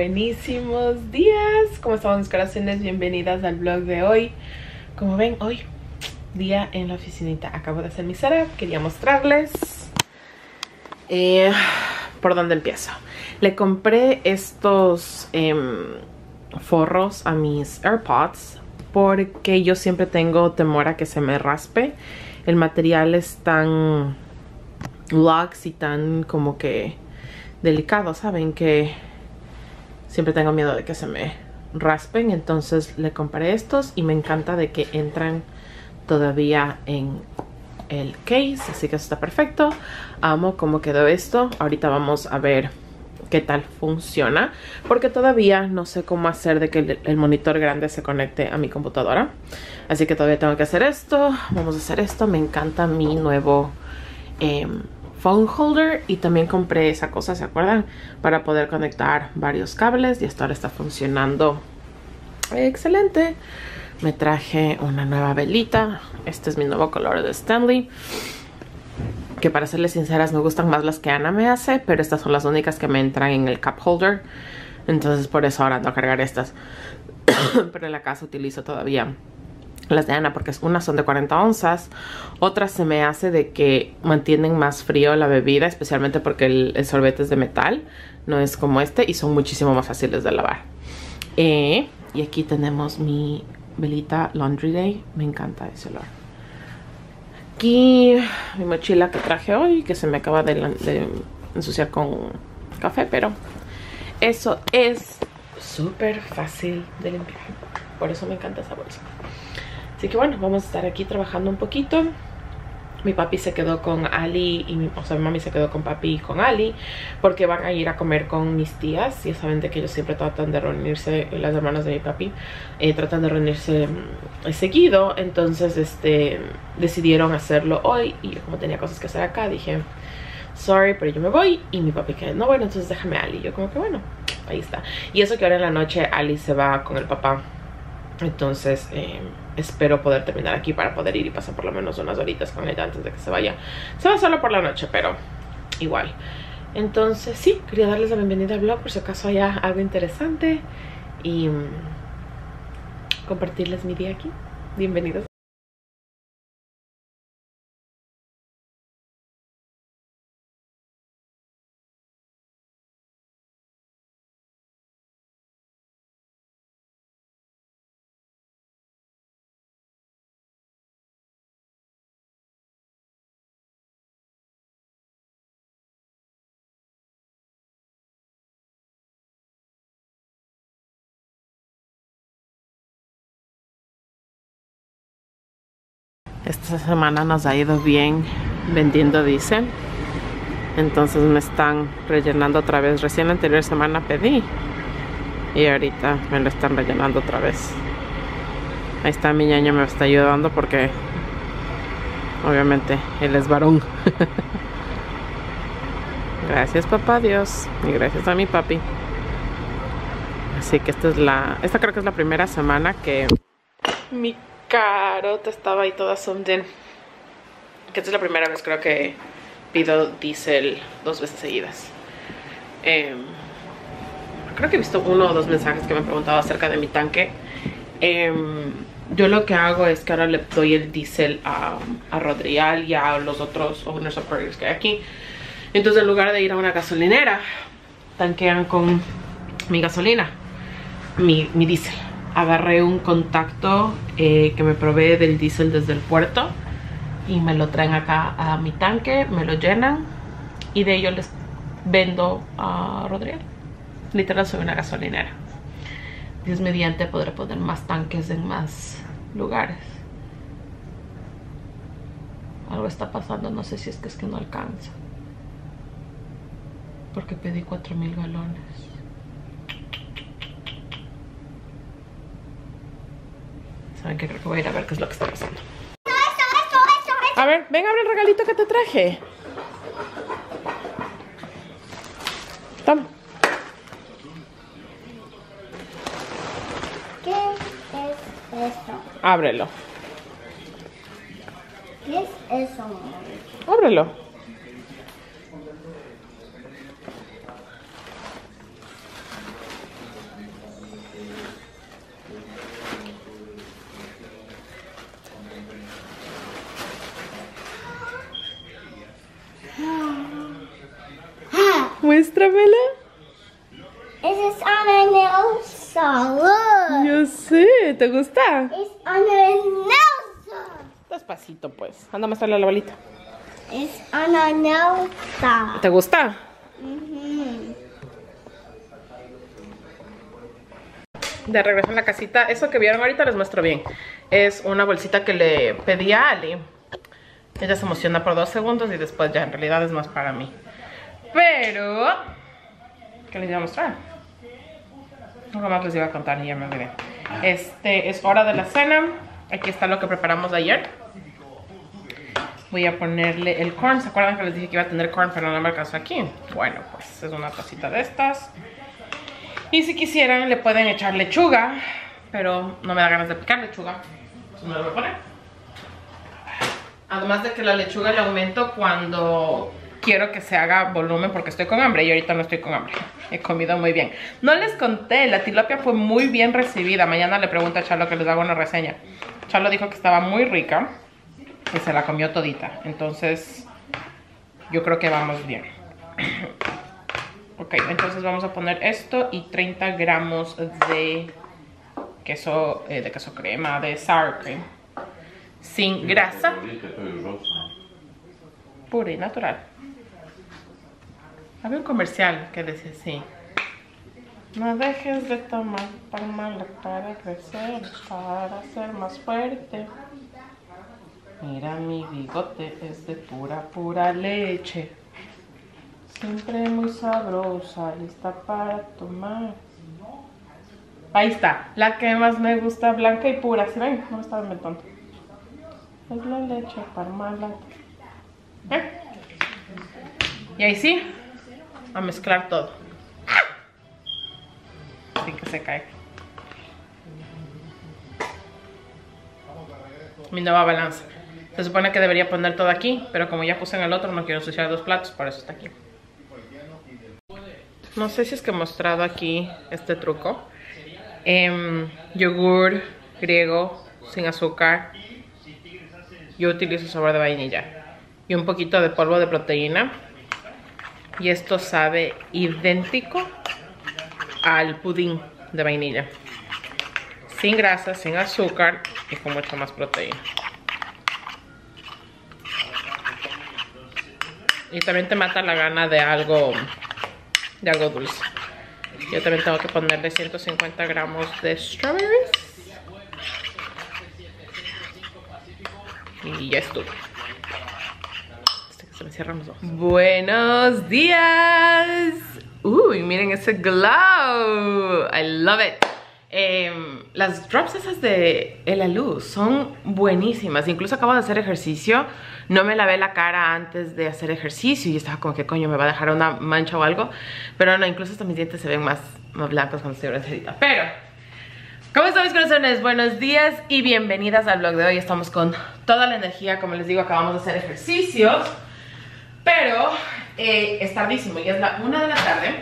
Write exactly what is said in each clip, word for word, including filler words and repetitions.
Buenísimos días, ¿cómo están mis corazones? Bienvenidas al vlog de hoy. Como ven, hoy día en la oficinita. Acabo de hacer mi setup, quería mostrarles eh, por dónde empiezo. Le compré estos eh, forros a mis AirPods porque yo siempre tengo temor a que se me raspe. El material es tan luxe y tan como que delicado, ¿saben? Que siempre tengo miedo de que se me raspen. Entonces le compré estos y me encanta de que entran todavía en el case. Así que eso está perfecto. Amo cómo quedó esto. Ahorita vamos a ver qué tal funciona, porque todavía no sé cómo hacer de que el, el monitor grande se conecte a mi computadora. Así que todavía tengo que hacer esto. Vamos a hacer esto. Me encanta mi nuevo eh, phone holder, y también compré esa cosa, ¿se acuerdan? Para poder conectar varios cables, y esto ahora está funcionando excelente. Me traje una nueva velita. Este es mi nuevo color de Stanley, que para serles sinceras me gustan más las que Ana me hace, pero estas son las únicas que me entran en el cup holder, entonces por eso ahora ando a cargar estas. Pero en la casa utilizo todavía las de Ana, porque unas son de cuarenta onzas, otras se me hace de que mantienen más frío la bebida, especialmente porque el, el sorbete es de metal, no es como este, y son muchísimo más fáciles de lavar. Eh, y aquí tenemos mi velita Laundry Day, me encanta ese olor. Aquí mi mochila que traje hoy, que se me acaba de, de ensuciar con café, pero eso es súper fácil de limpiar, por eso me encanta esa bolsa. Así que bueno, vamos a estar aquí trabajando un poquito. Mi papi se quedó con Ali, y mi, o sea, mi mami se quedó con papi y con Ali, porque van a ir a comer con mis tías. Ya saben de que ellos siempre tratan de reunirse, las hermanas de mi papi, eh, tratan de reunirse eh, seguido. Entonces, este, decidieron hacerlo hoy, y yo como tenía cosas que hacer acá, dije, sorry, pero yo me voy. Y mi papi que, no, bueno, entonces déjame a Ali. Yo como que bueno, ahí está. Y eso que ahora en la noche Ali se va con el papá. Entonces eh, espero poder terminar aquí para poder ir y pasar por lo menos unas horitas con ella antes de que se vaya. Se va solo por la noche, pero igual. Entonces sí, quería darles la bienvenida al vlog por si acaso haya algo interesante, y um, compartirles mi día aquí. Bienvenidos. Esta semana nos ha ido bien vendiendo diésel, entonces me están rellenando otra vez. Recién la anterior semana pedí y ahorita me lo están rellenando otra vez. Ahí está, mi ñaño me está ayudando porque obviamente él es varón. Gracias papá Dios, y gracias a mi papi. Así que esta es la, esta creo que es la primera semana que mi carota estaba ahí toda zoomed in. Que esta es la primera vez creo que pido diésel dos veces seguidas. Eh, creo que he visto uno o dos mensajes que me han preguntado acerca de mi tanque. Eh, yo lo que hago es que ahora le doy el diésel a, a Rodrial y a los otros owners operators que hay aquí. Entonces en lugar de ir a una gasolinera, tanquean con mi gasolina, mi, mi diésel. Agarré un contacto eh, que me provee del diésel desde el puerto, y me lo traen acá a mi tanque, me lo llenan, y de ello les vendo a Rodrigo. Literal soy una gasolinera. Dios mediante podré poner más tanques en más lugares. Algo está pasando, no sé si es que es que no alcanza, porque pedí cuatro mil galones. Saben que creo que voy a ir a ver qué es lo que está pasando. A ver, ven, abre el regalito que te traje. Toma. ¿Qué es eso? Ábrelo. ¿Qué es eso, mamá? Ábrelo. muéstramela. Ese es ananeosa. Look. Yo sé, ¿te gusta? Es ananeosa. Despacito, pues. Anda a mostrarle a la abuelita. Es ananeosa. ¿Te gusta? Ujú. De regreso en la casita, eso que vieron ahorita les muestro bien. Es una bolsita que le pedí a Ali. Ella se emociona por dos segundos y después ya en realidad es más para mí. Pero, ¿qué les iba a mostrar? Algo más les iba a contar y ya me olvidé. Este, es hora de la cena. Aquí está lo que preparamos de ayer. Voy a ponerle el corn. ¿Se acuerdan que les dije que iba a tener corn pero no me alcanzó aquí? Bueno, pues es una tacita de estas. Y si quisieran le pueden echar lechuga, pero no me da ganas de picar lechuga, entonces no lo voy a poner. Además de que la lechuga le aumento cuando quiero que se haga volumen porque estoy con hambre y ahorita no estoy con hambre. He comido muy bien. No les conté, la tilapia fue muy bien recibida. Mañana le pregunto a Chalo que les haga una reseña. Chalo dijo que estaba muy rica y se la comió todita. Entonces yo creo que vamos bien. Ok, entonces vamos a poner esto y treinta gramos de queso, eh, de queso crema, de sour cream. Sin grasa. Pura y natural. Había un comercial que decía así. No dejes de tomar palmala para crecer, para ser más fuerte. Mira mi bigote, es de pura, pura leche. Siempre muy sabrosa, lista para tomar. Ahí está, la que más me gusta, blanca y pura. ¿Sí ven? No me estaba inventando. Es la leche Parmalat. ¿Eh? Y ahí sí, a mezclar todo. Así que se cae. Mi nueva balanza. Se supone que debería poner todo aquí, pero como ya puse en el otro, no quiero ensuciar dos platos, por eso está aquí. No sé si es que he mostrado aquí este truco. Eh, yogur griego sin azúcar. Yo utilizo sabor de vainilla. Y un poquito de polvo de proteína. Y esto sabe idéntico al pudín de vainilla. Sin grasa, sin azúcar y con mucha más proteína. Y también te mata la gana de algo... de algo dulce. Yo también tengo que ponerle ciento cincuenta gramos de strawberries. Y ya estuvo. Hasta que se me cierran los ojos. Buenos días. Uy, miren ese glow. I love it. Eh, las drops esas de Elaluz son buenísimas. Incluso acabo de hacer ejercicio. No me lavé la cara antes de hacer ejercicio y estaba como que coño me va a dejar una mancha o algo. Pero no, incluso hasta mis dientes se ven más, más blancos cuando estoy bronceadita. Pero, ¿cómo están mis corazones? Buenos días y bienvenidas al vlog de hoy. Estamos con toda la energía, como les digo, acabamos de hacer ejercicios. Pero eh, es tardísimo y es la una de la tarde.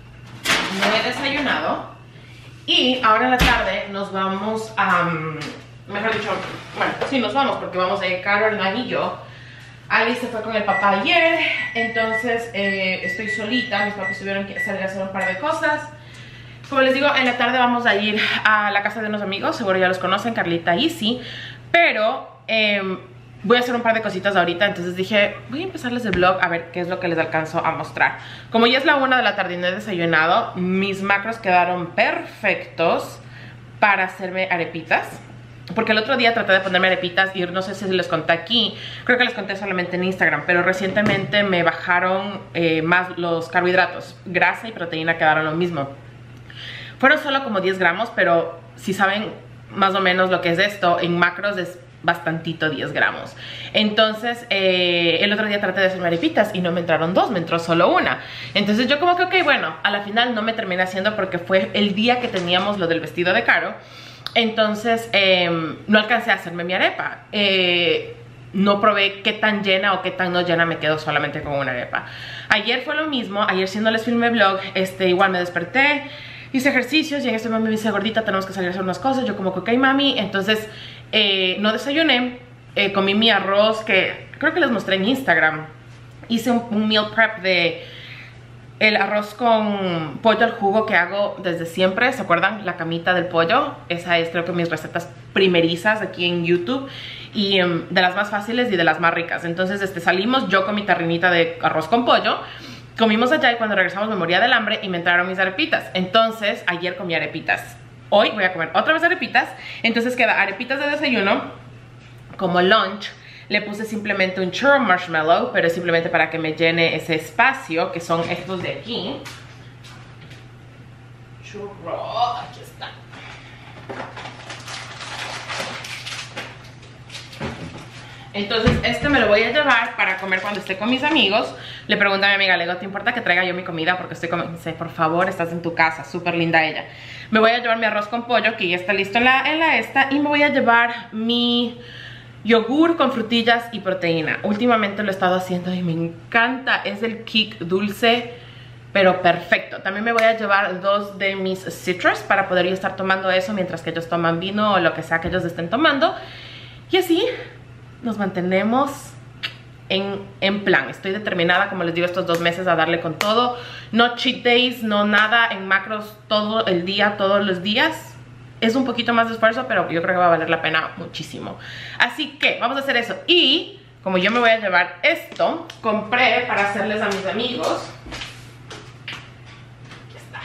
No he desayunado. Y ahora en la tarde nos vamos a... Um, mejor dicho, bueno, sí nos vamos porque vamos a ir Caroline y yo. Ali se fue con el papá ayer, entonces eh, estoy solita. Mis papás tuvieron que salir a hacer un par de cosas. Como les digo, en la tarde vamos a ir a la casa de unos amigos. Seguro ya los conocen, Carlita y Izzy. Pero eh, voy a hacer un par de cositas ahorita. Entonces dije, voy a empezarles el vlog a ver qué es lo que les alcanzo a mostrar. Como ya es la una de la tarde y no he desayunado, mis macros quedaron perfectos para hacerme arepitas. Porque el otro día traté de ponerme arepitas y no sé si les conté aquí. Creo que les conté solamente en Instagram. Pero recientemente me bajaron eh, más los carbohidratos. Grasa y proteína quedaron lo mismo. Fueron solo como diez gramos, pero si saben más o menos lo que es esto, en macros es bastantito diez gramos. Entonces eh, el otro día traté de hacerme arepitas y no me entraron dos, me entró solo una. Entonces yo como que ok, bueno, a la final no me terminé haciendo porque fue el día que teníamos lo del vestido de Caro. Entonces eh, no alcancé a hacerme mi arepa. eh, No probé qué tan llena o qué tan no llena me quedo solamente con una arepa. Ayer fue lo mismo. Ayer siendo les filmé vlog, este, igual me desperté, hice ejercicios y en este momento me dice gordita, tenemos que salir a hacer unas cosas. Yo como que ok mami. Entonces eh, no desayuné, eh, comí mi arroz que creo que les mostré en Instagram. Hice un, un meal prep de el arroz con pollo al jugo que hago desde siempre. ¿Se acuerdan? La camita del pollo. Esa es creo que mis recetas primerizas aquí en YouTube. Y um, de las más fáciles y de las más ricas. Entonces este, salimos yo con mi tarrinita de arroz con pollo. Comimos allá y cuando regresamos me moría del hambre y me entraron mis arepitas. Entonces ayer comí arepitas. Hoy voy a comer otra vez arepitas. Entonces queda arepitas de desayuno. Como lunch le puse simplemente un churro marshmallow, pero es simplemente para que me llene ese espacio, que son estos de aquí. Churro, aquí está. Entonces este me lo voy a llevar para comer cuando esté con mis amigos. Le pregunto a mi amiga, le digo, ¿te importa que traiga yo mi comida? Porque estoy comiendo. Dice, por favor, estás en tu casa, súper linda ella. Me voy a llevar mi arroz con pollo, que ya está listo en la, en la esta. Y me voy a llevar mi yogur con frutillas y proteína. Últimamente lo he estado haciendo y me encanta. Es el Kick dulce, pero perfecto. También me voy a llevar dos de mis citrus para poder yo estar tomando eso mientras que ellos toman vino o lo que sea que ellos estén tomando. Y así nos mantenemos en, en plan. Estoy determinada, como les digo, estos dos meses a darle con todo. No cheat days, no nada, en macros todo el día, todos los días. Es un poquito más de esfuerzo, pero yo creo que va a valer la pena muchísimo. Así que vamos a hacer eso. Y como yo me voy a llevar esto, compré para hacerles a mis amigos. Aquí está.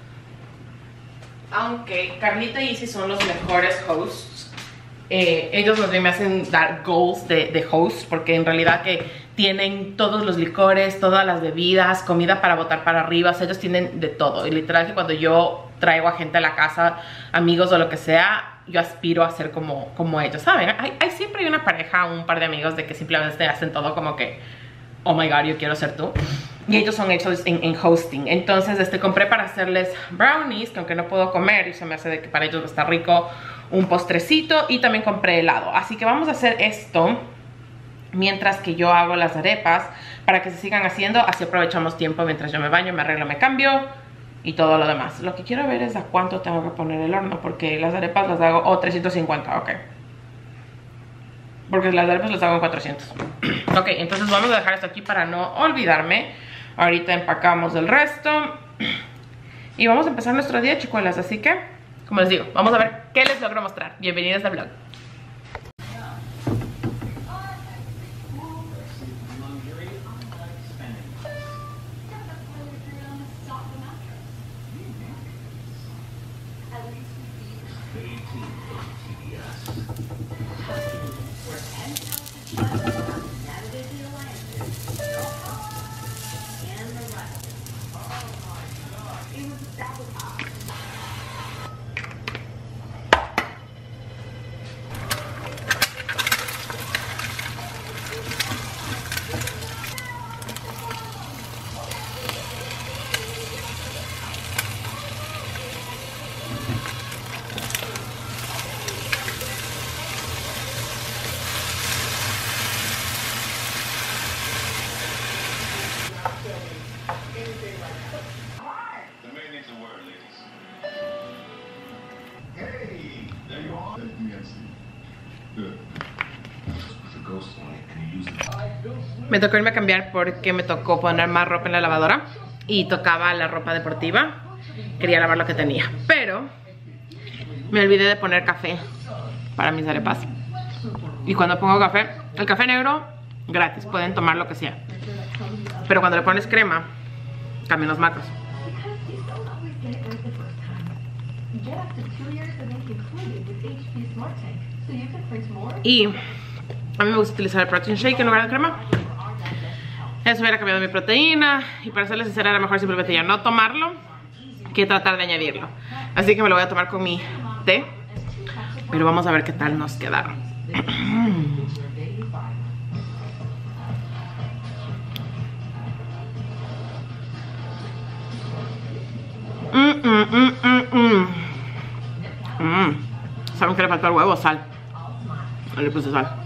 Aunque Carlita y Izzy son los mejores hosts. Eh, ellos más bien me hacen dar goals de, de host, porque en realidad que tienen todos los licores, todas las bebidas, comida para botar para arriba. O sea, ellos tienen de todo. Y literal que cuando yo traigo a gente a la casa, amigos o lo que sea, yo aspiro a ser como, como ellos, ¿saben? Hay, hay siempre hay una pareja, un par de amigos de que simplemente hacen todo como que, oh my god, yo quiero ser tú. Y ellos son hechos en, en hosting. Entonces este, compré para hacerles brownies, que aunque no puedo comer, y se me hace de que para ellos está rico, un postrecito. Y también compré helado. Así que vamos a hacer esto mientras que yo hago las arepas, para que se sigan haciendo. Así aprovechamos tiempo mientras yo me baño, me arreglo, me cambio y todo lo demás. Lo que quiero ver es a cuánto tengo que poner el horno, porque las arepas las hago, oh, trescientos cincuenta, ok. Porque las arepas las hago en cuatrocientos. Ok, entonces vamos a dejar esto aquí para no olvidarme. Ahorita empacamos el resto y vamos a empezar nuestro día, chicuelas. Así que, como les digo, vamos a ver qué les logro mostrar. Bienvenidos al vlog. Me tocó irme a cambiar porque me tocó poner más ropa en la lavadora y tocaba la ropa deportiva. Quería lavar lo que tenía, pero me olvidé de poner café para mis arepas. Y cuando pongo café, el café negro, gratis, pueden tomar lo que sea. Pero cuando le pones crema, cambian los macros. Y a mí me gusta utilizar el protein shake en lugar de crema. Eso hubiera cambiado mi proteína. Y para serles sincera, era mejor simplemente ya no tomarlo que tratar de añadirlo. Así que me lo voy a tomar con mi té. Pero vamos a ver qué tal nos quedaron. Mm, mm, mm, mm, mm. Mm. ¿Saben que le faltó al huevo? Sal. No le puse sal.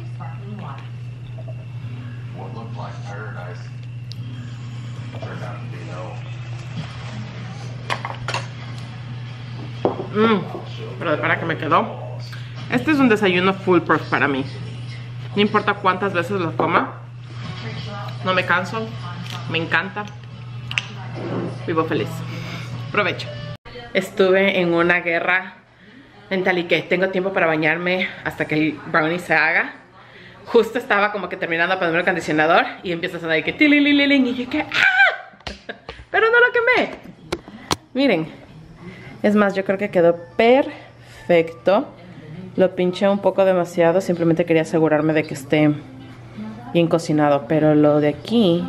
Mm. Pero de para que me quedó. Este es un desayuno full proof para mí. No importa cuántas veces lo coma, no me canso, me encanta. Vivo feliz. Provecho. Estuve en una guerra mental y que tengo tiempo para bañarme hasta que el brownie se haga. Justo estaba como que terminando de poner el acondicionador y empieza a sonar y que tililililin y yo que ¡ah! Pero no lo quemé. Miren. Es más, yo creo que quedó perfecto. Lo pinché un poco demasiado. Simplemente quería asegurarme de que esté bien cocinado. Pero lo de aquí,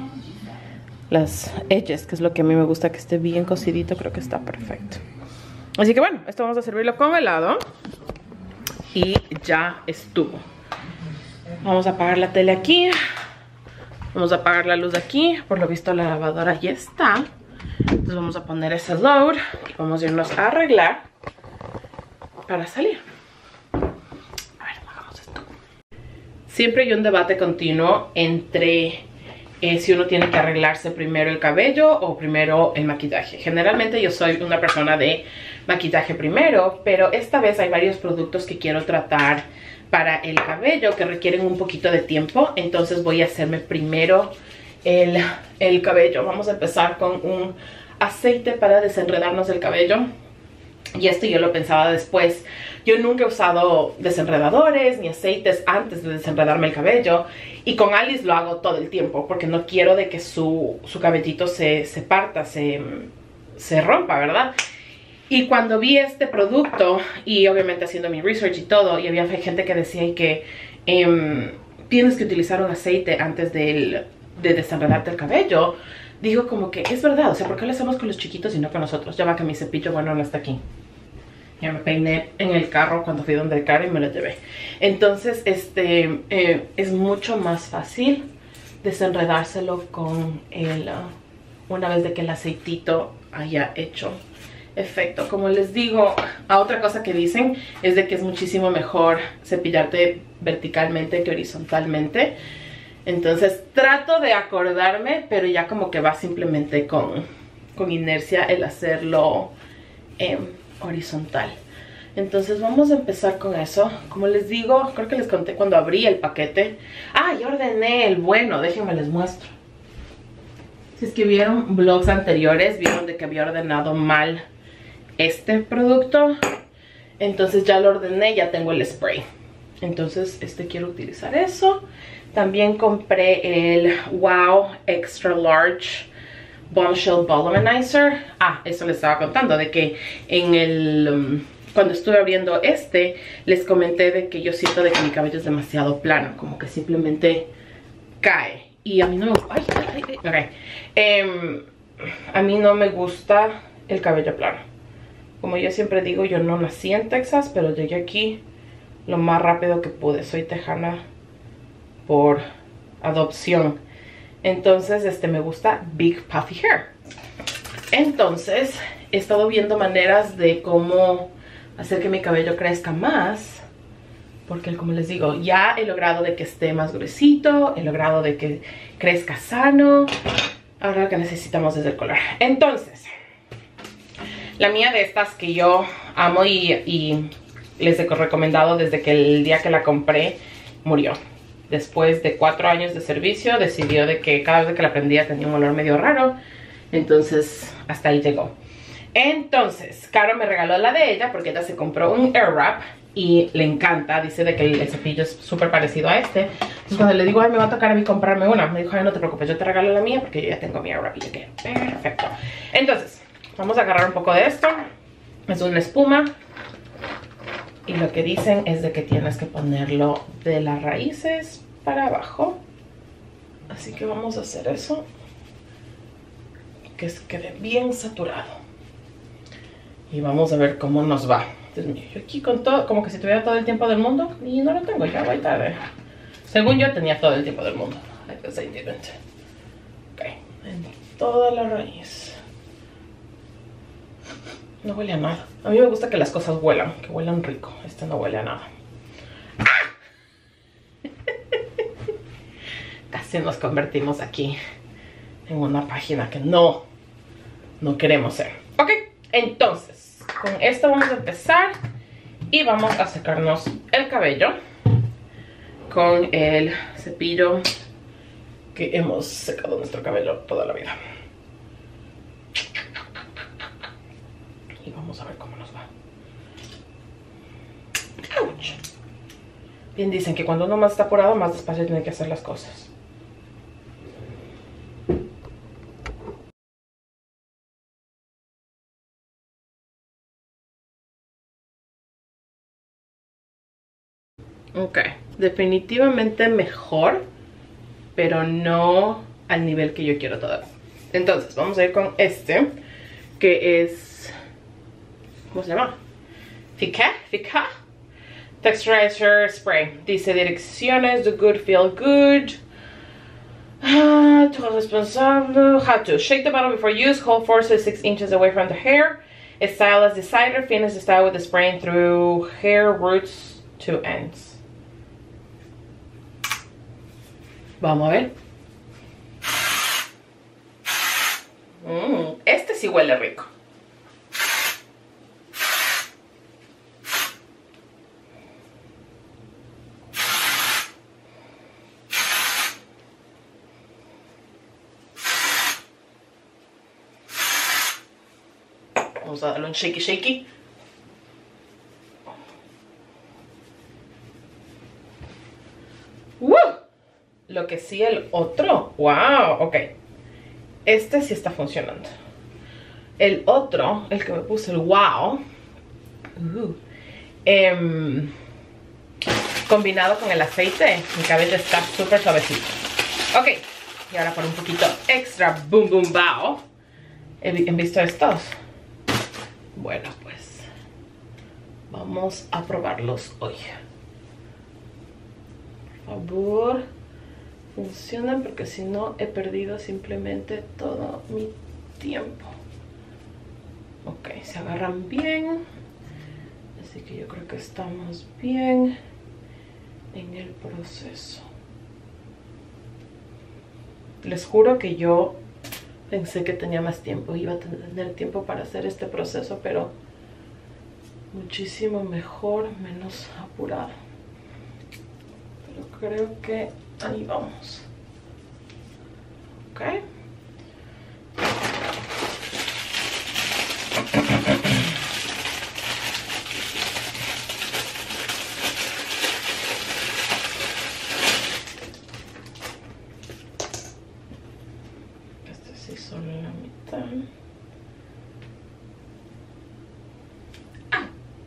las edges, que es lo que a mí me gusta que esté bien cocidito, creo que está perfecto. Así que bueno, esto vamos a servirlo con helado. Y ya estuvo. Vamos a apagar la tele aquí. Vamos a apagar la luz de aquí. Por lo visto la lavadora ya está. Entonces vamos a poner ese load. Y vamos a irnos a arreglar para salir. A ver, hagamos esto. Siempre hay un debate continuo entre eh, si uno tiene que arreglarse primero el cabello o primero el maquillaje. Generalmente yo soy una persona de maquillaje primero, pero esta vez hay varios productos que quiero tratar para el cabello que requieren un poquito de tiempo. Entonces voy a hacerme primero el, el cabello. Vamos a empezar con un aceite para desenredarnos el cabello. Y esto yo lo pensaba después. Yo nunca he usado desenredadores ni aceites antes de desenredarme el cabello. Y con Alice lo hago todo el tiempo porque no quiero de que su, su cabellito se, se parta, se, se rompa, ¿verdad? Y cuando vi este producto, y obviamente haciendo mi research y todo, y había gente que decía que um, tienes que utilizar un aceite antes del, de desenredarte el cabello, digo como que es verdad. O sea, ¿por qué lo hacemos con los chiquitos y no con nosotros? Ya va que mi cepillo, bueno, no está aquí. Ya me peiné en el carro cuando fui donde el carro y me lo llevé. Entonces, este, eh, es mucho más fácil desenredárselo con el, uh, una vez de que el aceitito haya hecho efecto. Como les digo, a otra cosa que dicen es de que es muchísimo mejor cepillarte verticalmente que horizontalmente. Entonces trato de acordarme, pero ya como que va simplemente con, con inercia el hacerlo eh, horizontal. Entonces vamos a empezar con eso. Como les digo, creo que les conté cuando abrí el paquete. Ah, ya ordené el bueno, déjenme les muestro. Si es que vieron vlogs anteriores, vieron de que había ordenado mal este producto. Entonces ya lo ordené, ya tengo el spray. Entonces este quiero utilizar eso. También compré el Wow Extra Large Bombshell Voluminizer. Ah, eso les estaba contando, de que en el um, cuando estuve abriendo este, les comenté de que yo siento de que mi cabello es demasiado plano, como que simplemente cae. Y a mí no me gusta. Ay, ay, ay, okay. um, a mí no me gusta el cabello plano. Como yo siempre digo, yo no nací en Texas, pero llegué aquí lo más rápido que pude. Soy tejana por adopción. Entonces, este me gusta Big Puffy Hair. Entonces, he estado viendo maneras de cómo hacer que mi cabello crezca más. Porque, como les digo, ya he logrado de que esté más gruesito. He logrado de que crezca sano. Ahora lo que necesitamos es el color. Entonces, la mía de estas que yo amo y, y les he recomendado desde que el día que la compré murió. Después de cuatro años de servicio decidió de que cada vez que la prendía tenía un olor medio raro. Entonces hasta ahí llegó. Entonces Caro me regaló la de ella porque ella se compró un Airwrap y le encanta. Dice de que el, el cepillo es súper parecido a este. Entonces cuando le digo, ay, me va a tocar a mí comprarme una, me dijo, ay, no te preocupes, yo te regalo la mía porque yo ya tengo mi Airwrap. Y yo, que perfecto. Entonces vamos a agarrar un poco de esto. Es una espuma. Y lo que dicen es de que tienes que ponerlo de las raíces para abajo. Así que vamos a hacer eso. Que se quede bien saturado. Y vamos a ver cómo nos va. Dios mío, yo aquí con todo, como que si tuviera todo el tiempo del mundo. Y no lo tengo, ya voy tarde. Según yo tenía todo el tiempo del mundo. I guess I didn't. Ok, en toda la raíz. No huele a nada. A mí me gusta que las cosas huelan, que huelan rico. Este no huele a nada. ¡Ah! Casi nos convertimos aquí en una página que no, no queremos ser. Ok, entonces, con esto vamos a empezar y vamos a secarnos el cabello con el cepillo que hemos secado nuestro cabello toda la vida. Bien dicen que cuando uno más está apurado, más despacio tiene que hacer las cosas. Ok, definitivamente mejor, pero no al nivel que yo quiero todavía. Entonces, vamos a ir con este, que es... ¿Cómo se llama? Fica, Fica Texturizer Spray. Dice direcciones, do good, feel good. Ah, todo responsable. How to shake the bottle before use. Hold four to six inches away from the hair. Style as desired. Finish the style with the spraying through hair roots to ends. Vamos a ver. Mm, este sí huele rico. Vamos a darle un shaky shaky. ¡Woo! Lo que sí el otro. ¡Wow! Ok. Este sí está funcionando. El otro, el que me puse el wow. Uh, eh, combinado con el aceite, mi cabello está súper suavecito. Ok. Y ahora por un poquito extra boom boom bow. ¿Han visto estos? Bueno, pues vamos a probarlos hoy. Por favor, funcionan porque si no he perdido simplemente todo mi tiempo. Ok, se agarran bien. Así que yo creo que estamos bien en el proceso. Les juro que yo pensé que tenía más tiempo, iba a tener tiempo para hacer este proceso, pero muchísimo mejor, menos apurado. Pero creo que ahí vamos. Ok. Solo la mitad. Ah.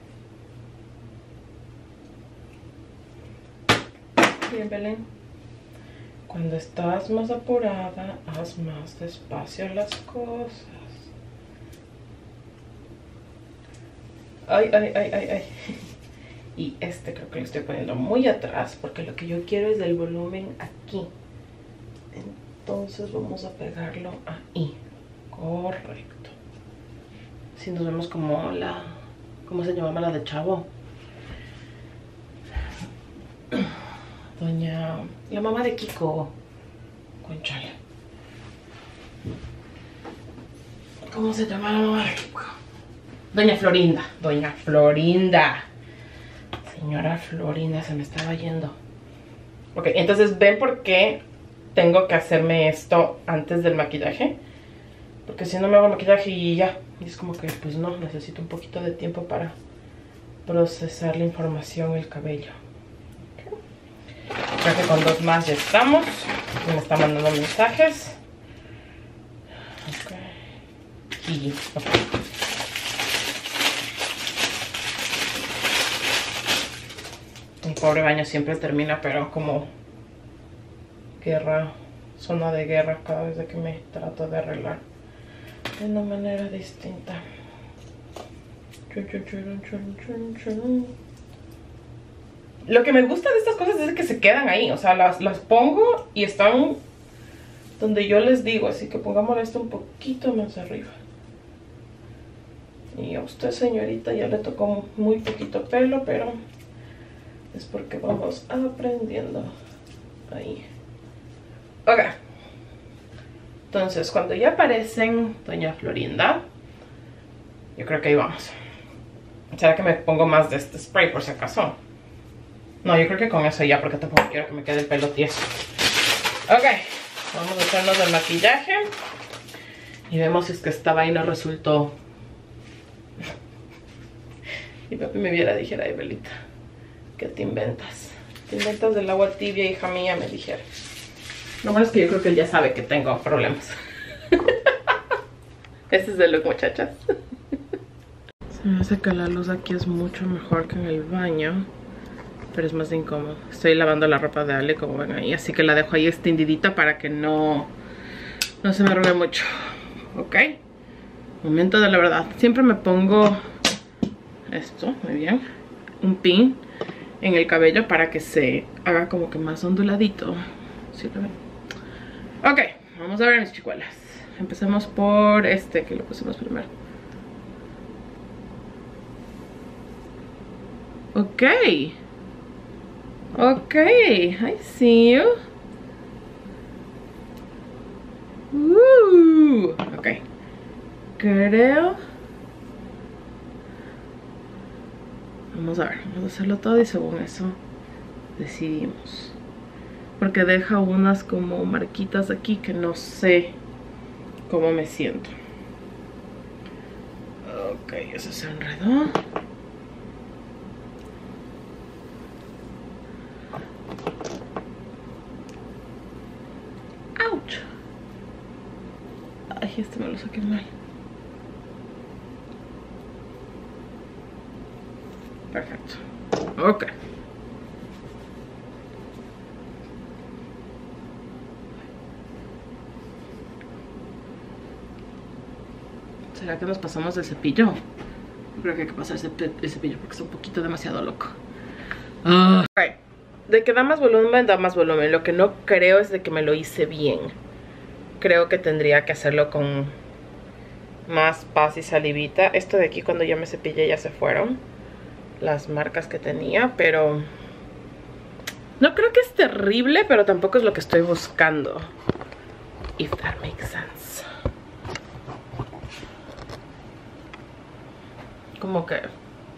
Bien, Belén. Cuando estás más apurada, haz más despacio las cosas. Ay, ay, ay, ay, ay. Y este creo que lo estoy poniendo muy atrás porque lo que yo quiero es el volumen aquí. Entonces vamos a pegarlo ahí. Correcto. Si nos vemos como la... ¿Cómo se llama la de Chavo? Doña... La mamá de Kiko. Conchale. ¿Cómo se llama la mamá de Kiko? Doña Florinda. Doña Florinda. Señora Florinda, se me estaba yendo. Ok, entonces ven por qué tengo que hacerme esto antes del maquillaje. Porque si no me hago maquillaje y ya. Y es como que pues no, necesito un poquito de tiempo para procesar la información en el cabello. Okay. Creo que con dos más ya estamos. Me está mandando mensajes. Ok. Y ok. Mi pobre baño siempre termina, pero como guerra, zona de guerra cada vez que me trato de arreglar de una manera distinta. Lo que me gusta de estas cosas es que se quedan ahí, o sea, las, las pongo y están donde yo les digo, así que pongamos esto un poquito más arriba. Y a usted, señorita, ya le tocó muy poquito pelo, pero es porque vamos aprendiendo ahí. Ok. Entonces, cuando ya aparecen Doña Florinda, yo creo que ahí vamos. ¿Será que me pongo más de este spray por si acaso? No, yo creo que con eso ya, porque tampoco quiero que me quede el pelo tieso. Ok, vamos a hacernos el maquillaje y vemos si es que esta vaina resultó. Mi papi me viera, dijera, ay, Belita, ¿qué te inventas? Te inventas del agua tibia, hija mía, me dijeron. Lo bueno es que yo creo que él ya sabe que tengo problemas. Este es el look, muchachas. Se me hace que la luz aquí es mucho mejor que en el baño, pero es más incómodo. Estoy lavando la ropa de Ale, como ven ahí, así que la dejo ahí extendidita para que no, no se me arrugue mucho. Ok, momento de la verdad. Siempre me pongo esto, muy bien, un pin en el cabello para que se haga como que más onduladito. ¿Sí lo ven? Ok, vamos a ver mis chicuelas. Empecemos por este que lo pusimos primero. Ok. Ok, I see you. Uh, ok. Creo. Vamos a ver, vamos a hacerlo todo y según eso decidimos. Porque deja unas como marquitas aquí que no sé cómo me siento. Ok, eso se enredó. ¡Auch! Ay, este me lo saqué mal. Perfecto. Ok. ¿Será que nos pasamos del cepillo? Creo que hay que pasar el cepillo porque es un poquito demasiado loco. Uh. Ok. De que da más volumen, da más volumen. Lo que no creo es de que me lo hice bien. Creo que tendría que hacerlo con más paz y salivita. Esto de aquí cuando ya me cepillé ya se fueron las marcas que tenía, pero no creo que es terrible, pero tampoco es lo que estoy buscando. If that makes sense. Como que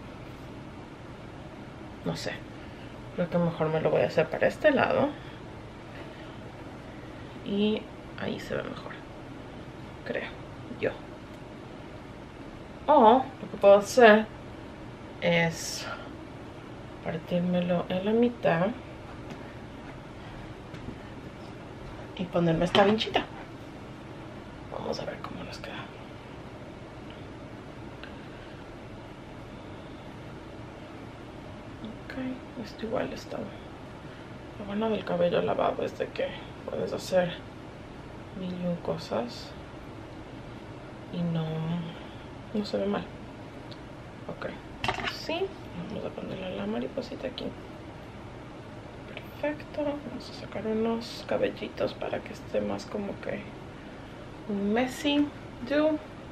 no sé. Creo que mejor me lo voy a hacer para este lado. Y ahí se ve mejor, creo yo. O lo que puedo hacer es partírmelo en la mitad y ponerme esta vinchita. Vamos a ver cómo nos queda. Ok, esto igual está. Lo bueno del cabello lavado es de que puedes hacer mil y un cosas y no, no se ve mal. Ok, sí, vamos a ponerle la mariposita aquí. Perfecto, vamos a sacar unos cabellitos para que esté más como que un messy do.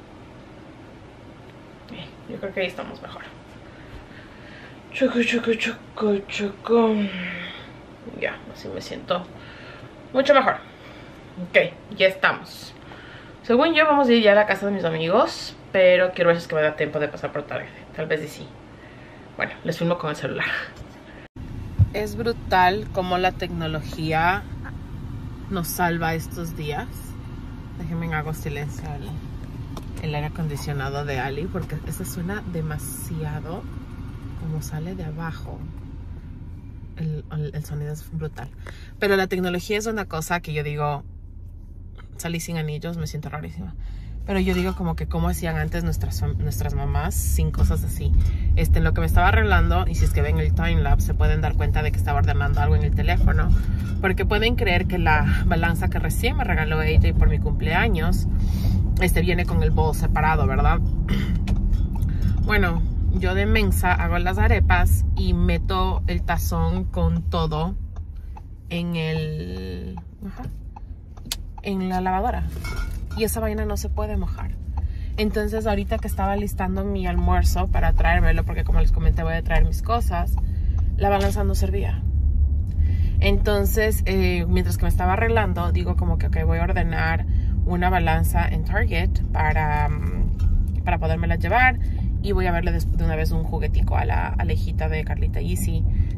Bien, yo creo que ahí estamos mejor. Choco, choco, choco, choco. Ya, así me siento mucho mejor. Ok, ya estamos. Según yo vamos a ir ya a la casa de mis amigos, pero quiero ver si es que me da tiempo de pasar por tarde. Tal vez sí. Bueno, les filmo con el celular. Es brutal cómo la tecnología nos salva estos días. Déjenme hago silencio el, el aire acondicionado de Ali, porque este suena demasiado como sale de abajo. El, el, el sonido es brutal. Pero la tecnología es una cosa que yo digo, salí sin anillos, me siento rarísima. Pero yo digo como que cómo hacían antes nuestras, nuestras mamás sin cosas así. Este, en lo que me estaba arreglando, y si es que ven el timelapse, se pueden dar cuenta de que estaba ordenando algo en el teléfono. Porque pueden creer que la balanza que recién me regaló A J por mi cumpleaños, este viene con el bowl separado, ¿verdad? Bueno, yo de mensa hago las arepas y meto el tazón con todo en el... Ajá, en la lavadora. Y esa vaina no se puede mojar. Entonces ahorita que estaba listando mi almuerzo para traérmelo, porque como les comenté voy a traer mis cosas, la balanza no servía. Entonces eh, mientras que me estaba arreglando, digo como que ok, voy a ordenar una balanza en Target para, para podérmela llevar. Y voy a verle de una vez un juguetico a la, a la hijita de Carlita Easy,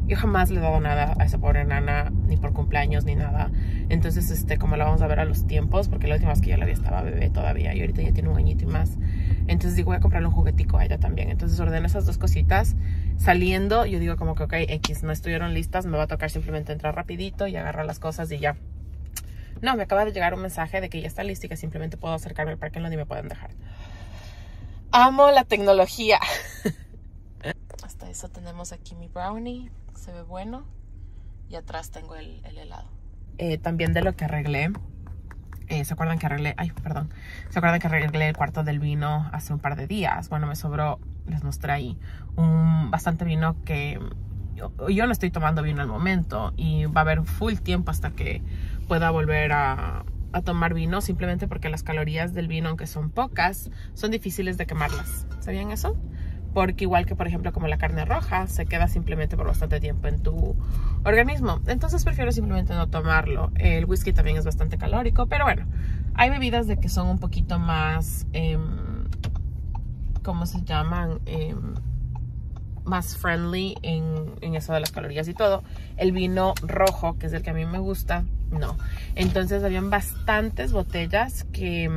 Yo jamás le he dado nada a esa pobre nana, ni por cumpleaños, ni nada. Entonces, este, como la vamos a ver a los tiempos, porque la última vez que yo la vi estaba bebé todavía, y ahorita ya tiene un añito y más. Entonces digo, voy a comprarle un juguetico a ella también. Entonces ordeno esas dos cositas. Saliendo, yo digo como que, ok, X, no estuvieron listas, me va a tocar simplemente entrar rapidito y agarrar las cosas y ya. No, me acaba de llegar un mensaje de que ya está lista y que simplemente puedo acercarme al parking lot y me pueden dejar. Amo la tecnología. Hasta eso tenemos aquí mi brownie. Se ve bueno. Y atrás tengo el, el helado. Eh, también de lo que arreglé. Eh, ¿Se acuerdan que arreglé? Ay, perdón. ¿Se acuerdan que arreglé el cuarto del vino hace un par de días? Bueno, me sobró, les mostré ahí, un bastante vino que yo, yo no estoy tomando vino al momento. Y va a haber full tiempo hasta que pueda volver a, a tomar vino. Simplemente porque las calorías del vino, aunque son pocas, son difíciles de quemarlas. ¿Sabían eso? Porque igual que, por ejemplo, como la carne roja, se queda simplemente por bastante tiempo en tu organismo. Entonces prefiero simplemente no tomarlo. El whisky también es bastante calórico, pero bueno, hay bebidas de que son un poquito más, eh, ¿cómo se llaman? Eh, más friendly en, en eso de las calorías y todo. El vino rojo, que es el que a mí me gusta, no. Entonces habían bastantes botellas que...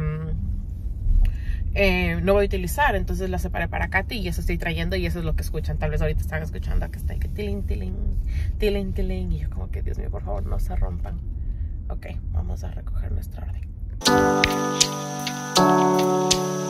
Eh, no voy a utilizar, entonces la separé para Katy y eso estoy trayendo y eso es lo que escuchan. Tal vez ahorita están escuchando que está ahí que tilín, tilín, tilín, tilín y yo como que Dios mío, por favor no se rompan. Ok, vamos a recoger nuestra orden.